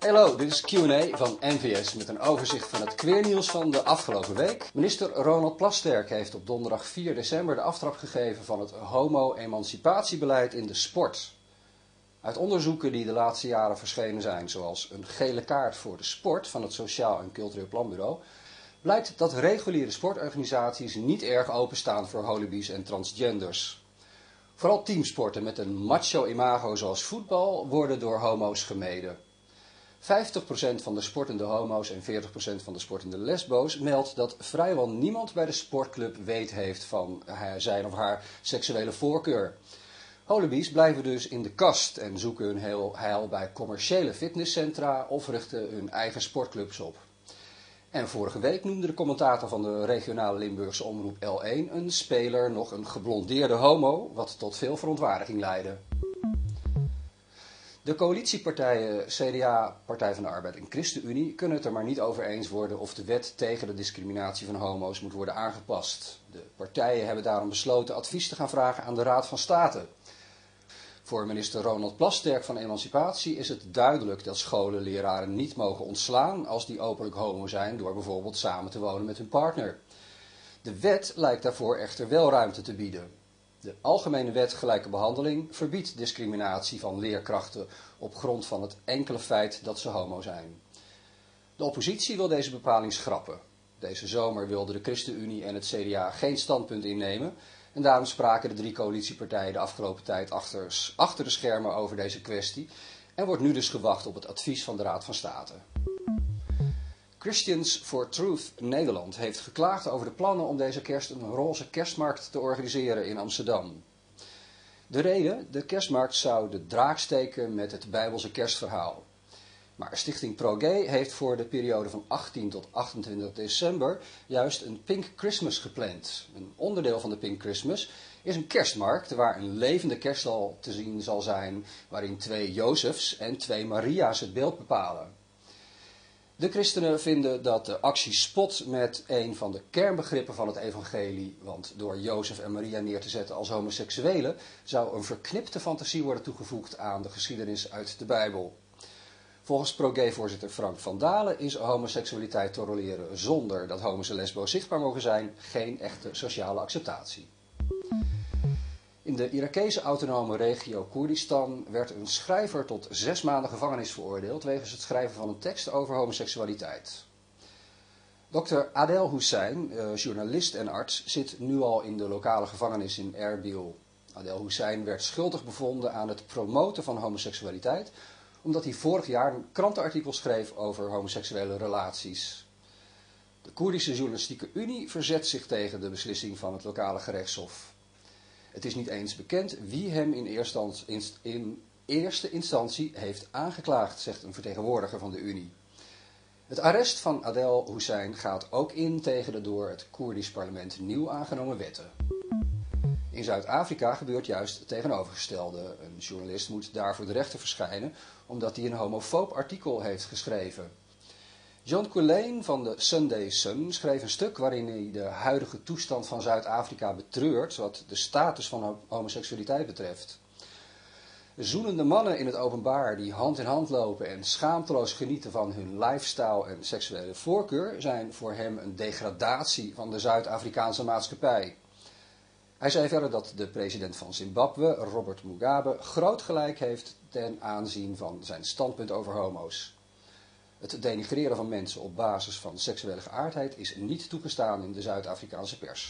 Hallo, dit is Q&A van NVS met een overzicht van het queernieuws van de afgelopen week. Minister Ronald Plasterk heeft op donderdag 4 december de aftrap gegeven van het homo-emancipatiebeleid in de sport. Uit onderzoeken die de laatste jaren verschenen zijn, zoals een gele kaart voor de sport van het Sociaal en Cultureel Planbureau, blijkt dat reguliere sportorganisaties niet erg openstaan voor holibies en transgenders. Vooral teamsporten met een macho-imago zoals voetbal worden door homo's gemeden. 50% van de sportende homo's en 40% van de sportende lesbo's meldt dat vrijwel niemand bij de sportclub weet heeft van zijn of haar seksuele voorkeur. Holibies blijven dus in de kast en zoeken hun heil bij commerciële fitnesscentra of richten hun eigen sportclubs op. En vorige week noemde de commentator van de regionale Limburgse omroep L1 een speler nog een geblondeerde homo, wat tot veel verontwaardiging leidde. De coalitiepartijen CDA, Partij van de Arbeid en ChristenUnie kunnen het er maar niet over eens worden of de wet tegen de discriminatie van homo's moet worden aangepast. De partijen hebben daarom besloten advies te gaan vragen aan de Raad van State. Voor minister Ronald Plasterk van Emancipatie is het duidelijk dat scholen leraren niet mogen ontslaan als die openlijk homo zijn door bijvoorbeeld samen te wonen met hun partner. De wet lijkt daarvoor echter wel ruimte te bieden. De Algemene Wet Gelijke Behandeling verbiedt discriminatie van leerkrachten op grond van het enkele feit dat ze homo zijn. De oppositie wil deze bepaling schrappen. Deze zomer wilden de ChristenUnie en het CDA geen standpunt innemen en daarom spraken de 3 coalitiepartijen de afgelopen tijd achter de schermen over deze kwestie en wordt nu dus gewacht op het advies van de Raad van State. Christians for Truth Nederland heeft geklaagd over de plannen om deze kerst een roze kerstmarkt te organiseren in Amsterdam. De reden, de kerstmarkt zou de draak steken met het Bijbelse kerstverhaal. Maar Stichting ProGay heeft voor de periode van 18 tot 28 december juist een Pink Christmas gepland. Een onderdeel van de Pink Christmas is een kerstmarkt waar een levende kerststal te zien zal zijn, waarin 2 Jozefs en 2 Maria's het beeld bepalen. De christenen vinden dat de actie spot met een van de kernbegrippen van het evangelie, want door Jozef en Maria neer te zetten als homoseksuelen zou een verknipte fantasie worden toegevoegd aan de geschiedenis uit de Bijbel. Volgens ProGay-voorzitter Frank van Dalen is homoseksualiteit tolereren zonder dat homo's en lesbo's zichtbaar mogen zijn geen echte sociale acceptatie. In de Irakese autonome regio Koerdistan werd een schrijver tot 6 maanden gevangenis veroordeeld wegens het schrijven van een tekst over homoseksualiteit. Dr. Adel Hussein, journalist en arts, zit nu al in de lokale gevangenis in Erbil. Adel Hussein werd schuldig bevonden aan het promoten van homoseksualiteit, omdat hij vorig jaar een krantenartikel schreef over homoseksuele relaties. De Koerdische Journalistieke Unie verzet zich tegen de beslissing van het lokale gerechtshof. Het is niet eens bekend wie hem in eerste instantie heeft aangeklaagd, zegt een vertegenwoordiger van de Unie. Het arrest van Adel Hussein gaat ook in tegen de door het Koerdisch parlement nieuw aangenomen wetten. In Zuid-Afrika gebeurt juist het tegenovergestelde. Een journalist moet daar voor de rechter verschijnen omdat hij een homofoob artikel heeft geschreven. John Culhane van de Sunday Sun schreef een stuk waarin hij de huidige toestand van Zuid-Afrika betreurt wat de status van homoseksualiteit betreft. Zoenende mannen in het openbaar die hand in hand lopen en schaamteloos genieten van hun lifestyle en seksuele voorkeur zijn voor hem een degradatie van de Zuid-Afrikaanse maatschappij. Hij zei verder dat de president van Zimbabwe, Robert Mugabe, groot gelijk heeft ten aanzien van zijn standpunt over homo's. Het denigreren van mensen op basis van seksuele geaardheid is niet toegestaan in de Zuid-Afrikaanse pers.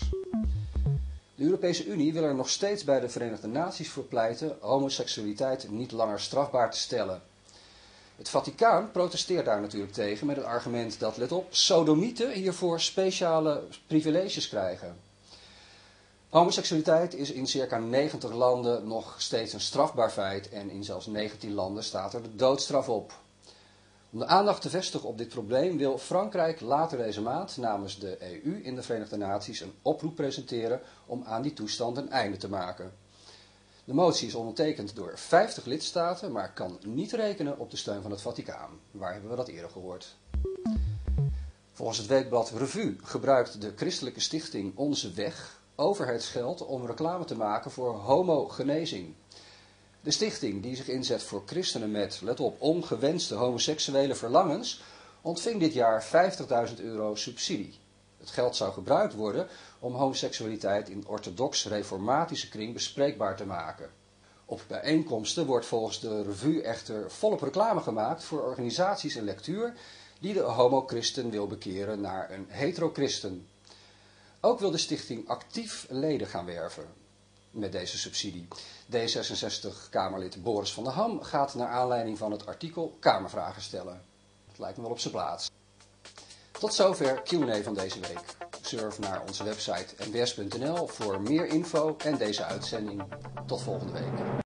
De Europese Unie wil er nog steeds bij de Verenigde Naties voor pleiten homoseksualiteit niet langer strafbaar te stellen. Het Vaticaan protesteert daar natuurlijk tegen met het argument dat, let op, sodomieten hiervoor speciale privileges krijgen. Homoseksualiteit is in circa 90 landen nog steeds een strafbaar feit en in zelfs 19 landen staat er de doodstraf op. Om de aandacht te vestigen op dit probleem wil Frankrijk later deze maand namens de EU in de Verenigde Naties een oproep presenteren om aan die toestand een einde te maken. De motie is ondertekend door 50 lidstaten, maar kan niet rekenen op de steun van het Vaticaan. Waar hebben we dat eerder gehoord? Volgens het weekblad Revue gebruikt de christelijke stichting Onze Weg overheidsgeld om reclame te maken voor homogenezing. De stichting die zich inzet voor christenen met, let op, ongewenste homoseksuele verlangens, ontving dit jaar €50.000 subsidie. Het geld zou gebruikt worden om homoseksualiteit in orthodox-reformatische kring bespreekbaar te maken. Op bijeenkomsten wordt volgens de revue echter volop reclame gemaakt voor organisaties en lectuur die de homo-christen wil bekeren naar een hetero-christen. Ook wil de stichting actief leden gaan werven met deze subsidie. D66-Kamerlid Boris van der Ham gaat naar aanleiding van het artikel Kamervragen stellen. Het lijkt me wel op zijn plaats. Tot zover Q&A van deze week. Surf naar onze website nws.nl voor meer info en deze uitzending. Tot volgende week.